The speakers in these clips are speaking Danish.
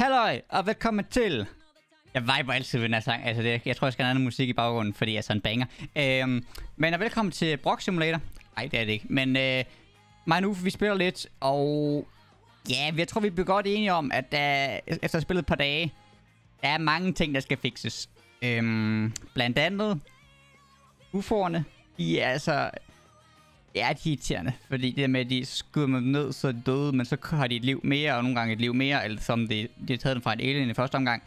Halløj, og velkommen til... Jeg viber altid ved den her sang. Altså, jeg tror, jeg skal have noget musik i baggrunden, fordi jeg er sådan en banger. Men velkommen til Brock Simulator. Nej, det er det ikke. Men mig nu, vi spiller lidt, og... Ja, jeg tror, vi bliver godt enige om, at efter at have spillet et par dage, der er mange ting, der skal fikses. Blandt andet... UFO'erne, de er altså... Ja, de er irriterende, fordi det der med, at de skyder dem ned, så er de døde, men så har de et liv mere, og nogle gange et liv mere, eller som de har taget dem fra et alien i første omgang.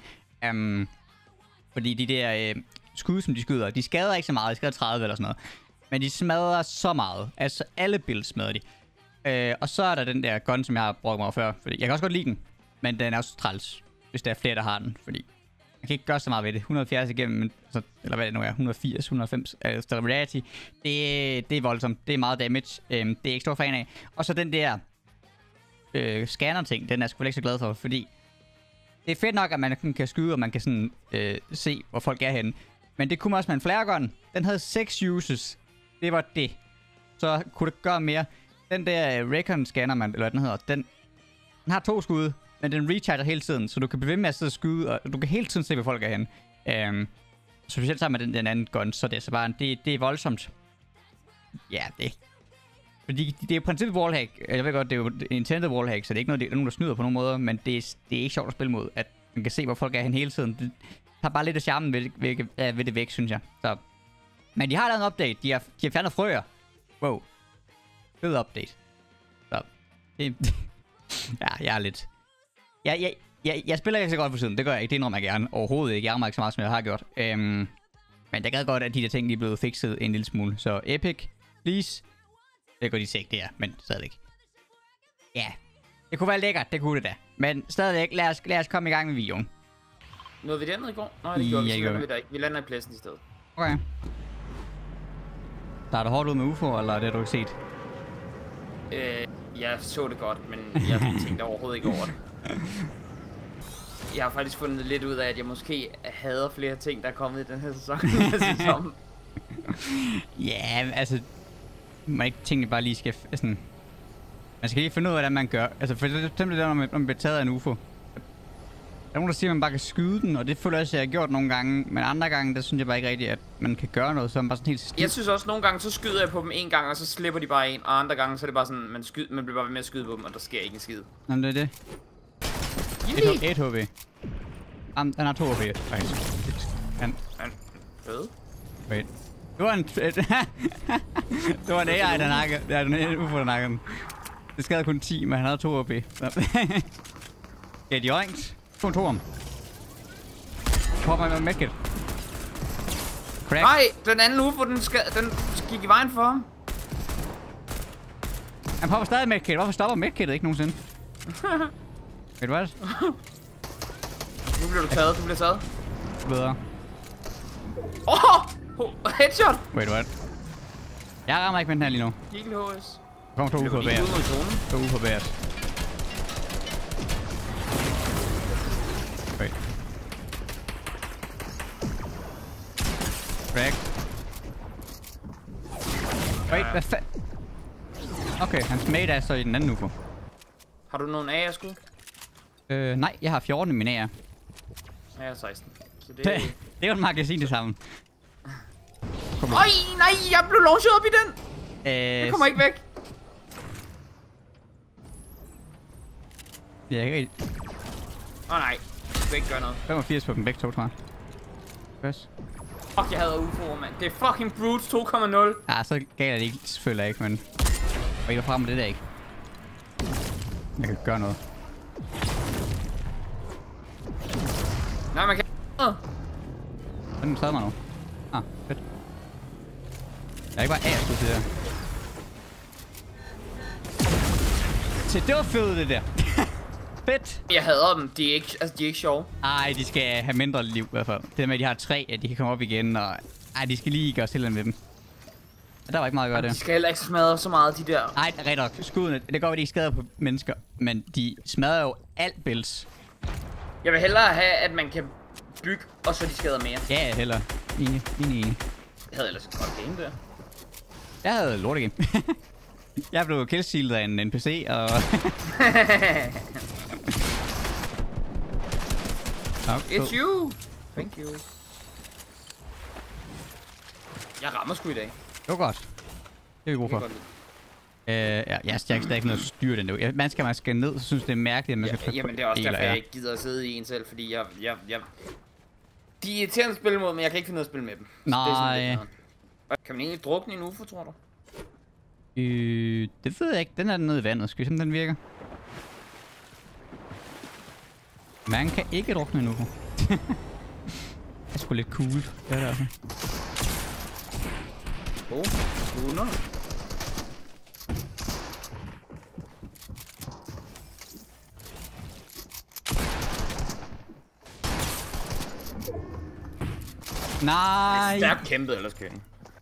Fordi de der skud, som de skyder, de skader ikke så meget, de skader 30 eller sådan noget. Men de smadrer så meget, altså alle builds smadrer de. Og så er der den der gun, som jeg har brugt mig før, fordi jeg kan også godt lide den, men den er også træls, hvis der er flere, der har den, fordi... Man kan ikke gøre så meget ved det. 170 igennem, eller hvad det nu er, 180, 190, altså reality. Det er voldsomt. Det er meget damage. Det er ikke stor fan af. Og så den der scanner-ting, den er jeg sgu ikke så glad for, fordi det er fedt nok, at man kan skyde, og man kan sådan se, hvor folk er henne. Men det kunne man også med en flare gun. Den havde 6 uses. Det var det. Så kunne det gøre mere. Den der recon scanner, eller hvad den hedder, den har 2 skud. Men den recharger hele tiden, så du kan blive ved med at sidde og skyde, og du kan hele tiden se, hvor folk er henne. Specielt sammen med den anden gun, så det er så bare, det er voldsomt. Ja, fordi det er jo princippet wallhack. Jeg ved godt, det er jo intended wallhack, så det er ikke noget, nogen der snyder på nogen måder, men det er ikke sjovt at spille mod, at man kan se, hvor folk er henne hele tiden. Det har bare lidt af charmen ved det væk, synes jeg. Så. Men de har lavet en update. De har fjernet frøer. Wow. Fed update. Så. Ja, jeg er lidt... Jeg spiller ikke så godt for tiden. Det gør jeg ikke. Det indrømmer jeg gerne. Overhovedet ikke. Jeg rammer ikke så meget, som jeg har gjort. Men jeg gad godt, at de der ting, de er blevet fikset en lille smule. Så Epic, please. Det går de ikke, det er. Men stadigvæk. Ja. Det kunne være lækkert. Det kunne det da. Men stadigvæk, lad os komme i gang med videoen. Nåede vi dernede i går? Nej, det gjorde vi. Så lander vi der ikke. Vi lander i pladsen i stedet. Okay. Der er det hårdt ud med UFO, eller er det, du ikke set? Jeg så det godt, men jeg tænkte overhovedet ikke over det. Jeg har faktisk fundet lidt ud af, at jeg måske hader flere ting, der er kommet i den her sæson. Ja, altså... Man ikke tingene bare lige skal... Sådan, man skal lige finde ud af, hvordan man gør. Altså for eksempel der, når man bliver taget af en UFO. Der er nogen, der siger, at man bare kan skyde den, og det føler jeg også, at jeg har gjort nogle gange. Men andre gange, der synes jeg bare ikke rigtigt, at man kan gøre noget, så er man bare sådan helt stiv. Jeg synes også, at nogle gange, så skyder jeg på dem en gang, og så slipper de bare en. Og andre gange, så er det bare sådan, man bliver bare ved med at skyde på dem, og der sker ikke en skid. Jamen det er det. 1 HP. Han har 2 HP, faktisk. Han Hvad? Wait. Det var en... det var en AI, der nakkede. Ja, den UFO, der nakkede den. Det skadede kun 10, men han havde 2 HP. Ja, de oinks. 2 om. Prøv med medkit. Crack. Nej, den anden UFO, den gik i vejen for ham. Han prøver stadig medkit. Hvorfor stopper medkittet ikke nogensinde? Ved du hvad? Nu bliver du taget, du bliver taget. Bedre. Headshot! Wait, what? Jeg rammer ikke med den her lige nu. Eagle HS. Der kommer 2 UFO'er bag os. 2 UFO'er bag os. Wait. Crack. Wait, hvad fanden? Okay, hans mate er så i den anden UFO. Har du nogen AR-skud? Nej, jeg har 14 i min AR. Jeg har 16. Så det Det er jo et magasin det samme. Øj, nej, jeg blev launchet op i den! Jeg kommer ikke væk. Ja, ikke rigtig. Nej, du kan ikke gøre noget. 85 på dem begge to, tror jeg. Først. Fuck, jeg havde UFO'er, mand. Det er fucking Brutes 2,0. Ja, så galt er det ikke, selvfølgelig ikke, men... Og I var fremme med det der ikke. Jeg kan ikke gøre noget. Nej, man kan ikke. Den taget mig nu. Ah, fedt. Jeg er ikke bare af at skulle til det. Se, det var fedt det der. Fedt. Jeg hader dem. De er ikke sjove. Ej, de skal have mindre liv i hvert fald. Det med, at de har 3, at de kan komme op igen, og... Ej, de skal lige gøre stille med dem. Og der var ikke meget at gøre det. De skal heller ikke smadre så meget, de der. Ej, det er rigtig nok. Skuddene, det går, at de ikke skader på mennesker, men de smadrer jo alt builds. Jeg vil hellere have, at man kan bygge, og så de skader mere. Ja, heller. Enig. Jeg havde ellers et godt game der. Jeg havde lortegame. Jeg blev killstealet af en NPC, og... It's you! Thank you. Jeg rammer sgu i dag. Det var godt. Det er vi brug for. Ja, jeg skal ikke noget at styre den nu. Man skal ned, så synes det er mærkeligt, at man skal jamen det er også derfor, jeg ikke gider at sidde i en selv, fordi jeg... De er irriterende at spille mod, men jeg kan ikke finde noget at spille med dem. Nej. Det kan man egentlig drukne i en UFO, tror du? Det ved jeg ikke. Den er nede i vandet. Skal vi se, om den virker? Man kan ikke drukne en UFO. Det er sgu lidt cool. Det er det altså. 100. Nej. Stærkt kæmpet ellers, Kenny.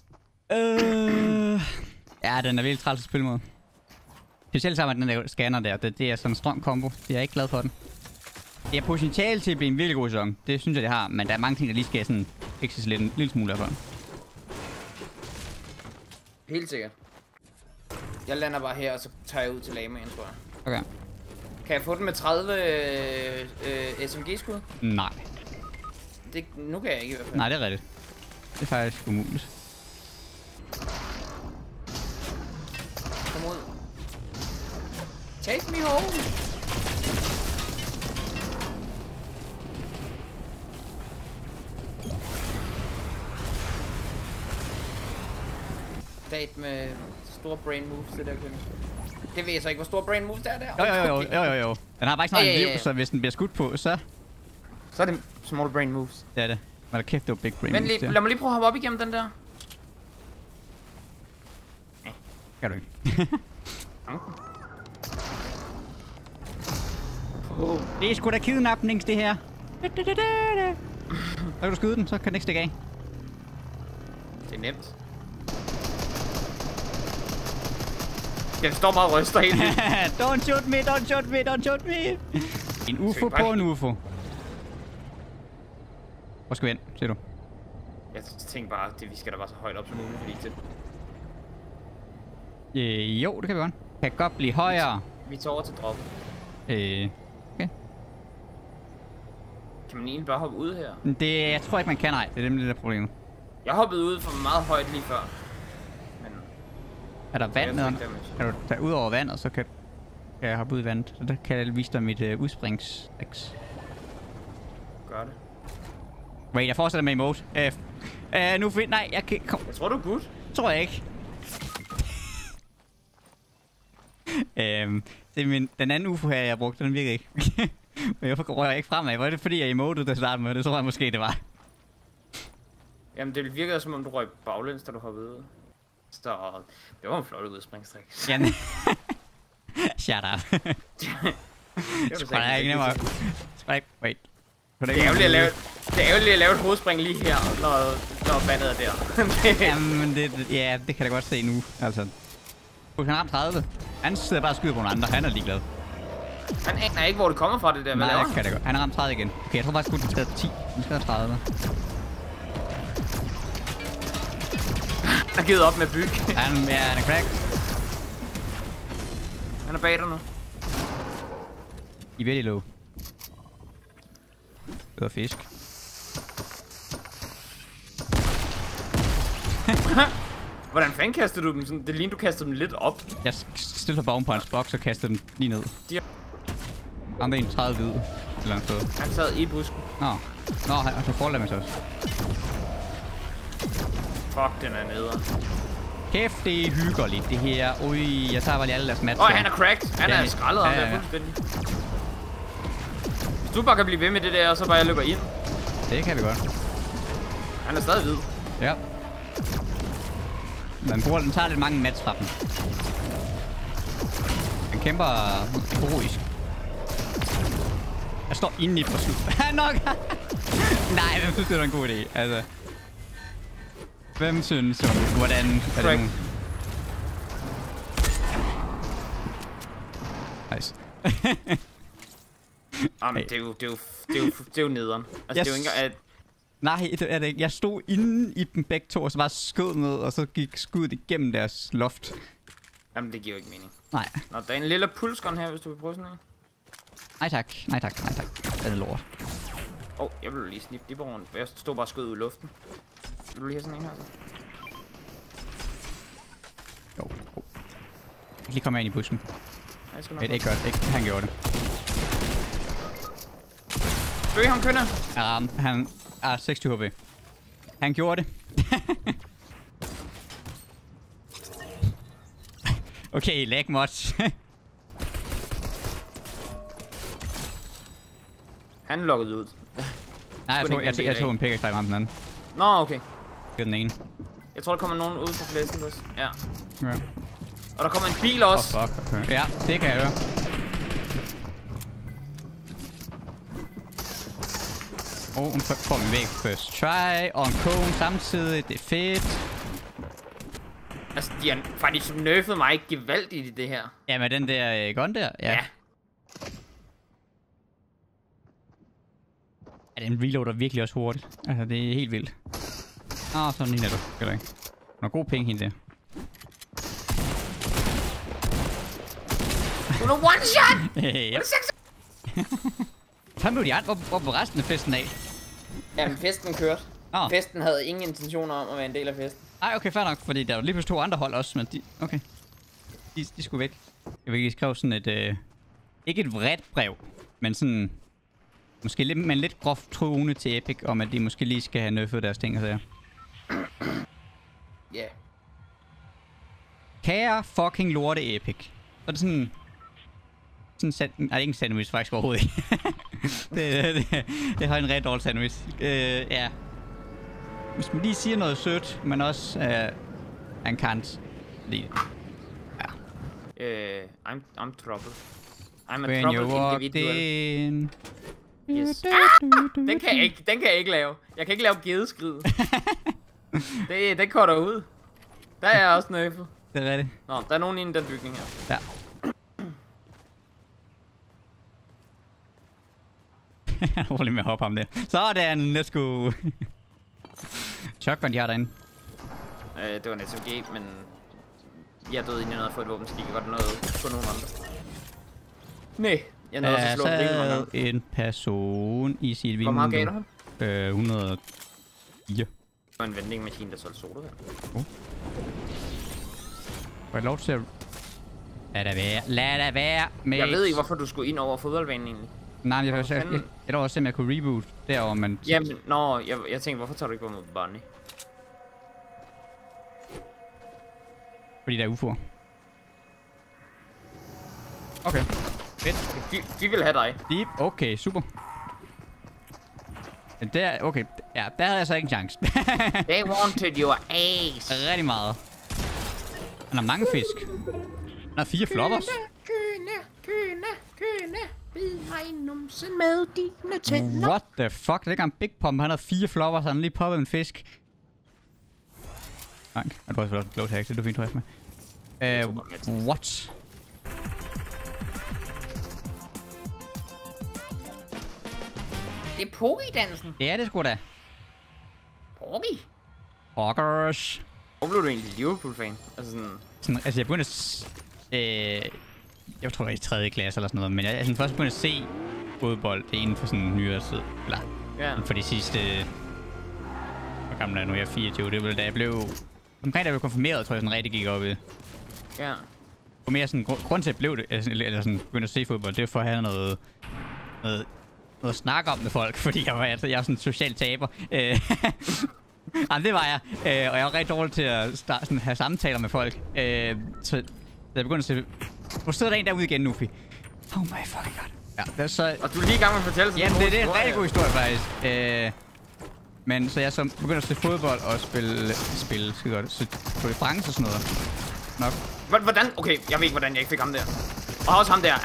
Ja, den er virkelig træls at spille mod. Specielt sammen med den der scanner der. Det er sådan en strøm kombo. Jeg er ikke glad for den. Det har potentiale til at blive en virkelig god sæson. Det synes jeg, det har. Men der er mange ting, der lige skal sådan fikses lidt en lille smule af for den. Helt sikkert. Jeg lander bare her, og så tager jeg ud til lamaen, tror jeg. Okay. Kan jeg få den med 30 SMG-skud? Nej. Nu kan jeg ikke i hvert fald. Nej, det er rigtigt. Det er faktisk umuligt. Kom ud. Take me home. Date med store brain moves, det der kunne. Det ved jeg så ikke, hvor store brain moves der er der. Jo. Den har bare ikke sådan en liv, så hvis den bliver skudt på, så er det small brain moves. det er det. Men der kæft, det var big brain Men moves, lad mig lige prøve at hoppe op igennem den der. Kan du ikke. Det er sgu da kidnapnings, det her. Så kan du skyde den, så kan den ikke stikke af. Det er nemt. Jeg står bare og ryster helt vildt. Don't shoot me, don't shoot me, don't shoot me. En UFO på en UFO. Hvor skal vi ind, siger du? Jeg tænker bare, at vi skal da bare så højt op som muligt, fordi det... Jo, det kan vi godt. Kan godt blive højere. Vi tager over til drop. Okay. Kan man egentlig bare hoppe ud her? Jeg tror ikke, man kan, nej. Det er nemlig det der problem. Jeg hoppede ud for meget højt lige før. Men... Er der vand nede? Kan du tage ud over vandet, så kan jeg hoppe ud i vandet. Så der kan jeg vise dig mit udsprings-x. Gør det. Wait, jeg fortsætter med emote. Nu find... Nej, jeg kan... Kom. Jeg tror, du er good. Tror jeg ikke. Det er den anden UFO her, jeg brugte. Den virker ikke. Men jeg rører ikke fremad. Var det fordi, jeg emotede der startede med? Det tror jeg måske, det var. Jamen, det virkede som om, du røg baglæns, da du hoppede ud. Så det var en flot udspringstrik. Jamen. Shut up. Det var ikke nemmere. Wait. Det er ærgerligt at lave et hovedspring lige her, når vandet er der. Jamen, det kan jeg godt se nu. Altså. Han har 30. Han sidder bare og skyder på nogle andre. Han er ligeglad. Han aner ikke, hvor det kommer fra, det der. Nej, det kan det godt. Han har ramt 30 igen. Okay, jeg tror faktisk, at den skal 10. Den skal 30. Han har givet op med byg. Han er crack. Han er bag dig nu. I er virkelig low. Det var fisk. Hvordan fanden kastede du dem? Sådan, det lignede, du kastede dem lidt op. Jeg stillede på på hans boks og kastede dem lige ned. Han er en 30 hvid. Eller andet sted. Han sad i busken. Nå, så forlader man sig også. Fuck, den er nede. Kæft, det er hyggeligt det her. Ui, jeg tager bare lige alle deres matcher. Han er cracked. Han er skrællet om der fuldstændig. Hvis du bare kan blive ved med det der, og så bare jeg løber ind. Det kan vi godt. Han er stadig hvid. Ja. Den tager lidt mange mats fra dem. Han kæmper heroisk. Jeg står inde i for slut. Nok! Nej, hvem synes, det er en god idé? Altså... Hvem synes, hvordan er det nu? Nice. Jamen, det er jo nederen. Altså, det er jo ikke at... Nej, det er det ikke. Jeg stod inde i dem begge to, og så bare skød ned, og så gik skuddet igennem deres loft. Jamen, det giver jo ikke mening. Nej. Nå, der er en lille pulsgun her, hvis du vil prøve sådan en. Nej tak. Det er lort. Jeg vil lige snippe de rundt. Jeg stod bare og skød ud i luften. Vil du lige have sådan en her? Jo. Jeg kan lige komme ind i bussen. Nej, det er ikke godt. Ikke. Han gjorde det. Bøg ham kønne. Han er 60 HP. Han gjorde det. Okay, lag mods. Han lukkede ud. Nej, jeg tog en pickaxe fra den anden. Nå, okay. Det er den ene. Jeg tror, der kommer nogen ud på flæsken også. Ja. Ja. Og der kommer en bil også. Fuck, okay. Ja, det kan jeg høre. En får min væg first try, og en cone samtidig. Det er fedt. Altså, de har faktisk nerfet mig gevaldigt i det her. Ja, med den der gun der? Ja. Ja, den reloader virkelig også hurtigt. Altså, det er helt vildt. Sådan ligner du. Eller ikke? Hun har god penge hende der. Hun er one shot! Ja. Så blev de andre. Hvor på resten af festen af? Jamen, festen kørte. Festen havde ingen intentioner om at være en del af festen. Nej, okay, fair nok, fordi der var lige pludselig 2 andre hold også, men okay. De skulle væk. Jeg vil lige skrive sådan et, ikke et vredt brev, men sådan, måske lidt groft truende til Epic, om at de måske lige skal have nerfet deres ting og sager. Ja. Kære fucking lorte Epic. Så er det sådan nej, det er ikke en sandwich faktisk overhovedet ikke. det har en ret dårlig sandwich. Ja. Hvis man lige siger noget sødt, men også en kant. Lige. Ja. I'm trouble. I'm a When troubled individual. Yes. Den kan jeg ikke lave. Jeg kan ikke lave gedeskrid. det cutter ud. Der er jeg også nerfed. Det er rigtigt. Nå, der er nogen inde i den bygning her. Ja. Jeg er lige med at hoppe ham der. Sådan, let's go. Shotgun, de har derinde. Det var en SMG, men jeg døde egentlig noget at få et våben, så de kan godt nå på nogle andre. Nej, jeg nåede også at slå en bil. En person i sit vindue. Hvor meget gav du ham? 104. Det var en vendingmaskine, der solgte soda her. Får jeg lov til at... Lad da være, mate. Jeg ved ikke, hvorfor du skulle ind over fodboldbanen egentlig. Nej, jeg var også om jeg kunne reboot derover, men... Jamen, jeg tænkte, hvorfor tager du ikke på mod Bonnie? Fordi der er UFO'er. Okay. Fedt. De vil have dig. Okay, super. Der, okay. Ja, der havde jeg så ikke en chance. They wanted your ace. Rigtig meget. Han har mange fisk. Han har 4 floppers. Køne. Bid mig i numsen med dine tænder. What the fuck? Det er ikke en big pump. Han har 4 floppers, så han har lige poppet en fisk. Nej, du har også fået glow tag, det er du fint tilfreds med. What? Det er Pogi-dansen. Ja, det skulle da. Pogi? Poggers. Hvor blev du egentlig Liverpool-fan? Altså jeg begyndte at... jeg tror, det var i 3. klasse eller sådan noget, men jeg først begyndte at se fodbold inden for sådan en nyere tid. Eller for de sidste... Hvor gammel er jeg nu? Jeg er 24. Det var da jeg blev... Omkring da jeg blev konfirmeret, tror jeg sådan rigtig gik op i. Ja. Og mere sådan... Grund til at jeg blev det, eller sådan begyndte at se fodbold, det var for at have noget at snakke om med folk, fordi jeg er sådan en social taber. Jamen, det var jeg. Og jeg var rigtig dårlig til at sådan, have samtaler med folk. Så jeg begyndte at se... Hvor sidder der en derude igen, Nufi? Oh my fucking god. Ja, det er så... Og du er lige i gang med at fortælle sådan en det er en rigtig god historie, faktisk. Men så jeg så begyndte at se fodbold og spille skide godt. Så på det France og sådan noget. Nok. Hvordan? Okay, jeg ved ikke, hvordan jeg ikke fik ham der. Og også ham der.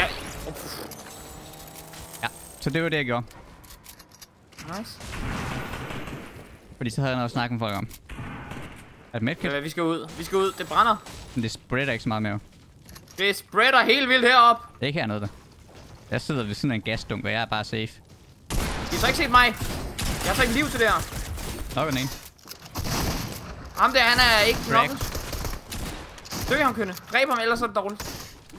Ja, så det var det, jeg gjorde. Nice. Fordi så havde jeg noget at snakke med folk om. Er det medkit? Ja, vi skal ud. Det brænder. Men det spreader ikke så meget mere. Det spreader helt vildt herop. Det er ikke hernede der. Jeg sidder ved sådan en gasdunk, og jeg er bare safe. De har så ikke set mig. Jeg har så ikke liv til det her. Nok den ene. Ham der, han er ikke nok. Dø ham, kønne. Dræb ham, ellers er det dårligt.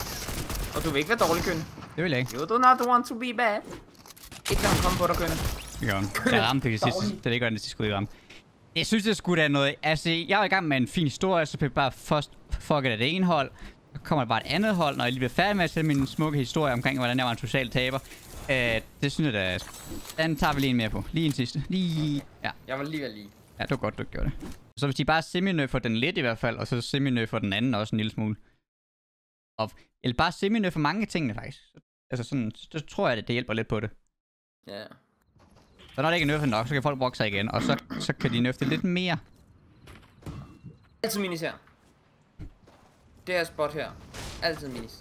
Og du vil ikke være dårlig, kønne. Det vil jeg ikke. You do not want to be bad. Ikke lad ham komme på dig, kønne. Det gør hun. Jeg ramte det sidste. Det er ikke, det skulle ikke ramme. Jeg synes, det skulle da noget... Altså, jeg var i gang med en fin historie, så blev bare først fucket af det ene hold. Så kommer der bare et andet hold, når jeg lige bliver færdig med at sætte min smukke historie omkring, hvordan jeg var en social taber. Det synes jeg da... Den tager vi lige en mere på. Lige en sidste. Lige... Ja. Jeg var lige ved lige. Ja, det var godt, du gjorde det. Så hvis de bare semi-nerfer den lidt i hvert fald, og så semi-nerfer den anden også en lille smule. Eller bare semi-nerfer mange af tingene faktisk. Altså sådan, så tror jeg, at det hjælper lidt på det. Ja. Så når det ikke er nerfet nok, så kan folk brokke sig igen, og så kan de nerfe det lidt mere. Altid minis her. Det her spot her. Altid minis.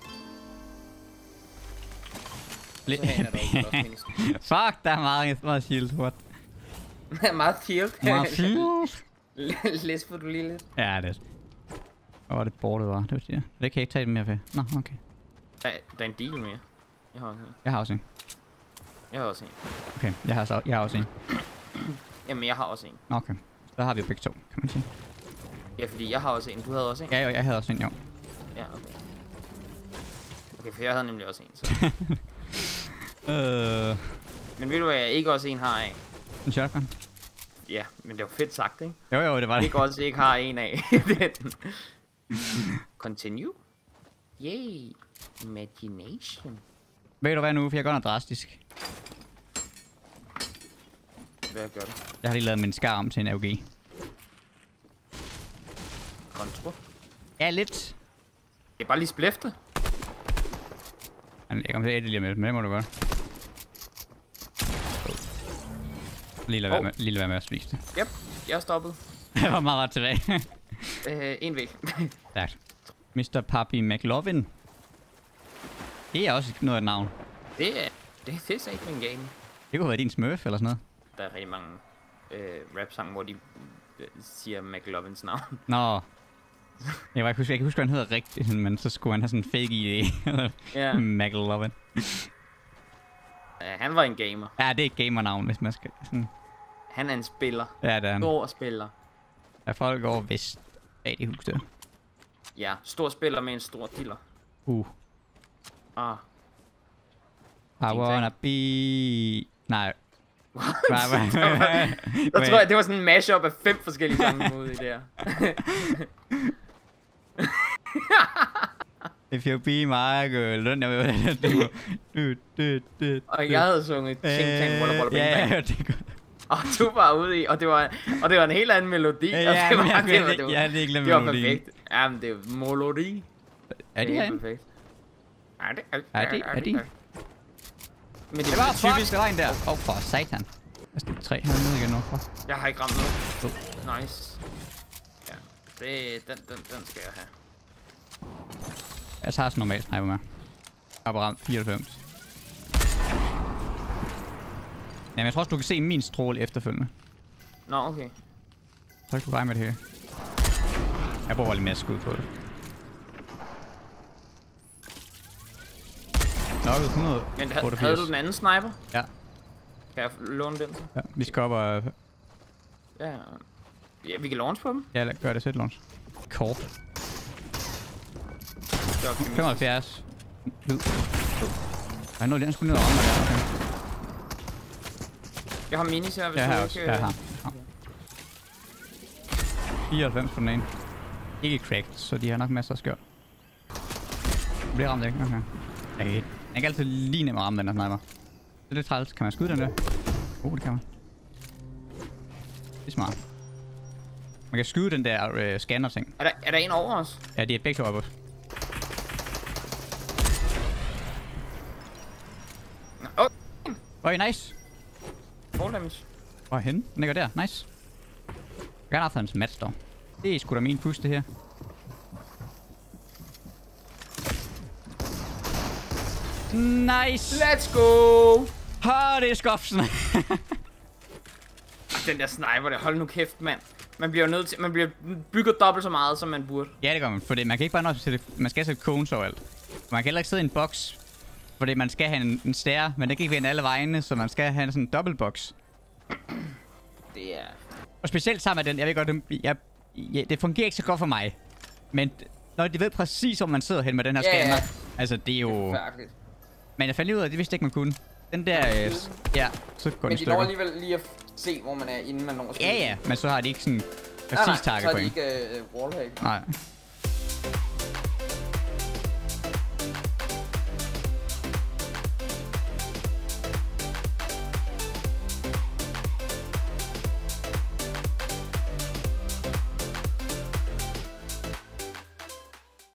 Fuck, der er meget shield, what? Meget shield. Meget shield. Læs på du lige lidt. Ja, det er. Hvor var det bordet var, det vil sige. Det kan jeg ikke tage mere ved. Nå, okay. Der er en deal mere. Jeg har også en. Jeg har også en. Jeg har også en. Okay, jeg har også en. Jamen, jeg har også en. Okay, så har vi jo begge to, kan man sige. Ja, fordi jeg har også en. Du havde også en? Ja, jeg havde også en, jo. Ja, okay. Okay, for jeg havde nemlig også en, så... Men ved du hvad, jeg ikke også en har af? En shotgun? Ja, men det var fedt sagt, ikke? Jo, det var det. Ikke også ikke har en af. Continue? Yay. Imagination. Ved du hvad nu, for jeg gør noget drastisk. Hvad gør du? Jeg har lige lavet min skærm til en AUG. Kontro? Ja, lidt. Det er bare lige splifte. Jeg kommer til at æde lige med, men det må du godt. Lige lad være med at spise det. Yep, jeg er stoppet. Jeg var meget ret tilbage. En væk. Stærkt. Mr. Papi McLovin. Det er også noget af et navn. Det er ikke min game. Det kunne være din smurf eller sådan noget. Der er rigtig mange rap-sange, hvor de siger McLovins navn. Nå. Jeg kan huske, hvad han hedder rigtigt, men så skulle han have sådan en fake ID. Ja. McLovin. Han var en gamer. Ja, det er et gamernavn, hvis man skal sådan... Han er en spiller. Ja, det er han. Stor spiller. Der er folk over vest bag det hus der. Ja, stor spiller med en stor diller. Ah. I wanna be... Nej. Jeg tror, det var sådan en mashup af 5 forskellige sange ude i det her. If you be my girl. Og jeg havde sunget Ching Chang Walla Walla Bing Bang. Ja, det er godt. Og du var ude i, og det var en helt anden melodi. Ja, det var, jeg har ikke glemt det var melodien. perfekt. Jamen, det er melodi. Er det herinde? perfekt. Er det? Men det var typisk regn der. For satan. Jeg skal 3 hernede igen nu. Jeg har ikke ramt noget. Nice. Ja, den skal jeg have. Jeg tager sådan normalt sniper med. Jeg har bare ramt 94. Jamen, jeg tror også, du kan se min stråle efterfølgende. Nå, okay. Så kan du regne med det her. Jeg bruger lidt mere skud på det. Nok 100. Men havde du den anden sniper? Ja. Kan jeg låne den så? Ja, vi skal op og... Ja, vi kan launch på dem. Ja, gør det. Sæt launch. Kort. 75. Lyd. Der er noget, den skulle ned og ramme mig der. Okay. Jeg har minis her, hvis jeg du har ikke... Jeg har. 94 på den ene. Ikke cracked, så de har nok masser af skjold. Du bliver ramt, ikke? Okay. Jeg kan altid lige nemt at ramme den her sniper. Det er lidt træls. Kan man skyde den der? Det kan man. Det er smart. Man kan skyde den der scanner-ting. Er der en over os? Ja, det er begge to op os. Oj, nice. Fall damage. Hvor er henne? Den ligger der. Nice. Jeg kan have hans match dog. Det er sgu da min push, det her. Nice. Let's go. Det er skopsen. Den der sniper der, hold nu kæft, mand. Man bliver nødt til, man bliver bygget dobbelt så meget, som man burde. Ja, det gør man, fordi man kan ikke bare nøjes til det. Man skal sætte cones overalt. Man kan heller ikke sidde i en boks, fordi man skal have en stære, men det kan ikke vende alle vejene, så man skal have sådan en dobbeltboks. Det er... Og specielt sammen med den, jeg ved godt, det fungerer ikke så godt for mig. Men når de ved præcis, hvor man sidder hen med den her scanner, altså det er jo... Færdigt. Men jeg fandt ud af, at det vidste ikke, man kunne. Den der, ja, så går den Men de stykker. når alligevel lige at se, hvor man er, inden man når at skyde. Ja, men så har de ikke sådan præcis target point. Så har de ikke wallhack. Nej.